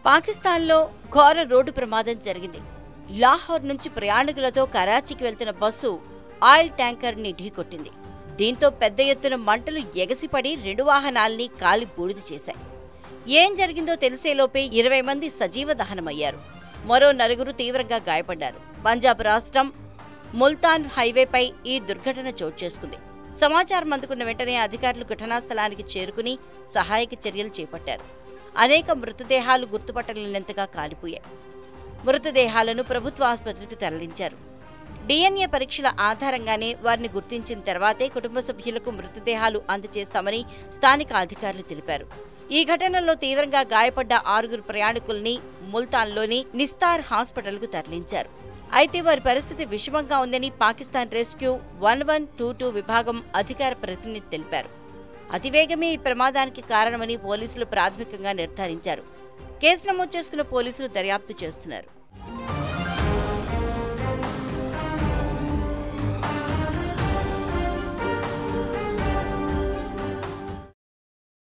పాకిస్తాన్లో ఘోర రోడ్డు ప్రమాదం జరిగింది. లాహోర్ నుంచి ప్రయాణికులతో కరాచీకి వెళ్తున్న బస్సు ఆయిల్ ట్యాంకర్ని ఢీకొట్టింది. దీంతో పెద్ద ఎత్తున మంటలు ఎగసిపడి 2 వాహనాల్ని కాలి బూడిద చేశాయి. ఏం జరిగిందో తెలిసేలోపే 20 మంది సజీవ దహనమయ్యారు. మరో 4 తీవ్రంగా గాయపడ్డారు. పంజాబ్ రాష్ట్రం ముల్తాన్ హైవేపై ఈ దుర్ఘటన చోటు చేసుకుంది. సమాచారం అందుకున్న వెంటనే అధికారులు ఘటనా స్థలానికి చేరుకుని సహాయక చర్యలు చేపట్టారు. అనేక మృతదేహాలు గుర్తుపట్టలేనంతగా కాలిపోయాయి. మృతదేహాలను ప్రభుత్వ ఆసుపత్రికి తరలించారు. DNA పరీక్షల ఆధారంగానే వారిని గుర్తించిన తర్వాతే కుటుంబ సభ్యులకు మృతదేహాలు అందజేస్తామని స్థానిక అధికారులు తెలిపారు. ఈ ఘటనలో తీవ్రంగా గాయపడ్డ 6 ప్రయాణికుల్ని ముల్తాన్లోని నిస్తార్ హాస్పిటల్కు తరలించారు. అయితే వారి పరిస్థితి విషమంగా ఉందని పాకిస్తాన్ రెస్క్యూ 1122 విభాగం అధికార ప్రతినిధి తెలిపారు. అతివేగమే ఈ ప్రమాదానికి కారణమని పోలీసులు ప్రాథమికంగా నిర్ధారించారు. కేసు నమోదు చేసుకున్న పోలీసులు దర్యాప్తు చేస్తున్నారు.